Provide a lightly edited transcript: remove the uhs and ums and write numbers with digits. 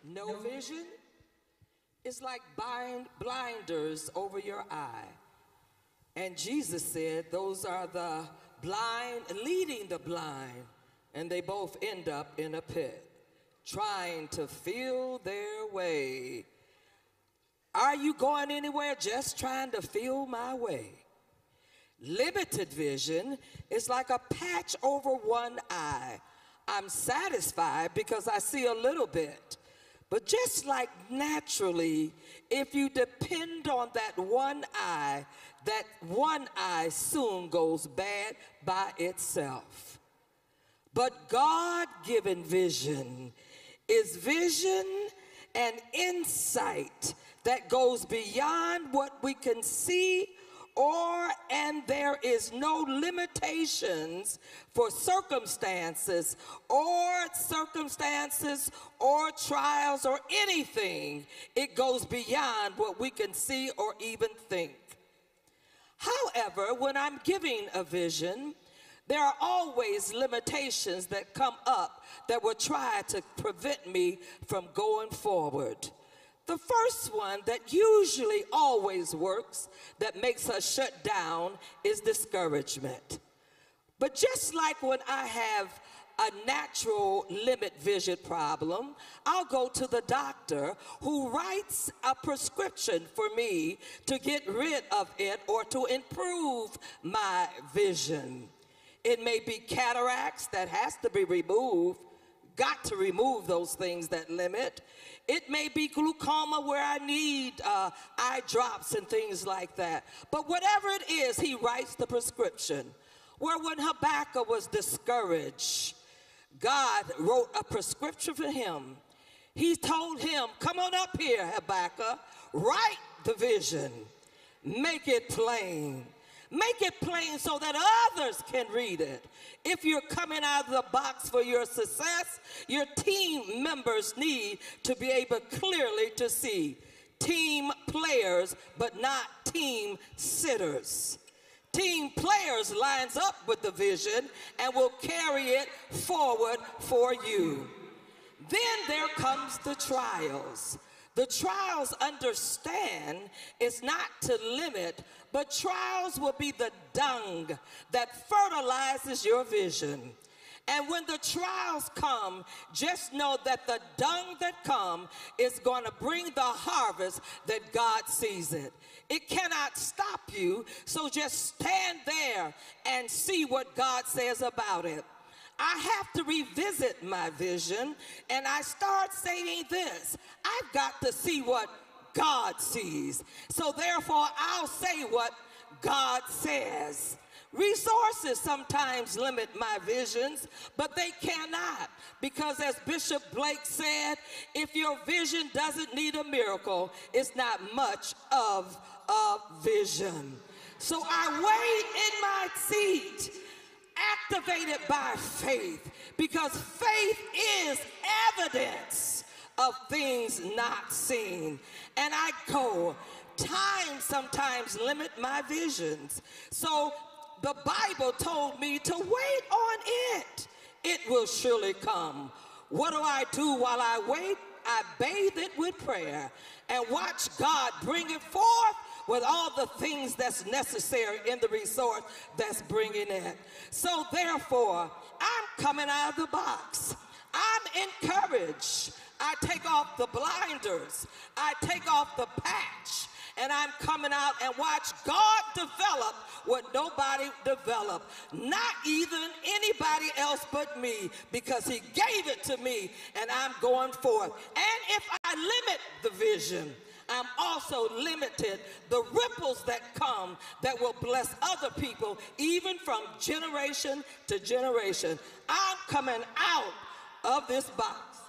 No vision is like blinders over your eye. And Jesus said those are the blind leading the blind, and they both end up in a pit, trying to feel their way. Are you going anywhere just trying to feel my way? Limited vision is like a patch over one eye. I'm satisfied because I see a little bit. But just like naturally, if you depend on that one eye soon goes bad by itself. But God-given vision is vision and insight that goes beyond what we can see, and there is no limitations for circumstances or trials or anything. It goes beyond what we can see or even think. However, when I'm giving a vision, there are always limitations that come up that will try to prevent me from going forward. The first one that usually always works, that makes us shut down, is discouragement. But just like when I have a natural limit vision problem, I'll go to the doctor who writes a prescription for me to get rid of it or to improve my vision. It may be cataracts that has to be removed. Got to remove those things that limit. It may be glaucoma where I need eye drops and things like that. But whatever it is, he writes the prescription. Where when Habakkuk was discouraged, God wrote a prescription for him. He told him, come on up here, Habakkuk, write the vision, make it plain. Make it plain so that others can read it. If you're coming out of the box for your success, your team members need to be able clearly to see. Team players, but not team sitters. Team players lines up with the vision and will carry it forward for you. Then there comes the trials. The trials, understand, is not to limit, but trials will be the dung that fertilizes your vision. And when the trials come, just know that the dung that come is going to bring the harvest that God sees it. It cannot stop you, so just stand there and see what God says about it. I have to revisit my vision, and I start saying this: I've got to see what God sees. So therefore, I'll say what God says. Resources sometimes limit my visions, but they cannot, because as Bishop Blake said, if your vision doesn't need a miracle, it's not much of a vision. So I wait in my seat, activated by faith, because faith is evidence of things not seen. And I go, time sometimes limit my visions. So the Bible told me to wait on it. It will surely come. What do I do while I wait? I bathe it with prayer and watch God bring it forth with all the things that's necessary in the resource that's bringing it. So therefore, I'm coming out of the box. I'm encouraged. I take off the blinders. I take off the patch. And I'm coming out and watch God develop what nobody developed. Not even anybody else but me, because he gave it to me and I'm going forth. And if I limit the vision, I'm also limited the ripples that come that will bless other people, even from generation to generation. I'm coming out of this box.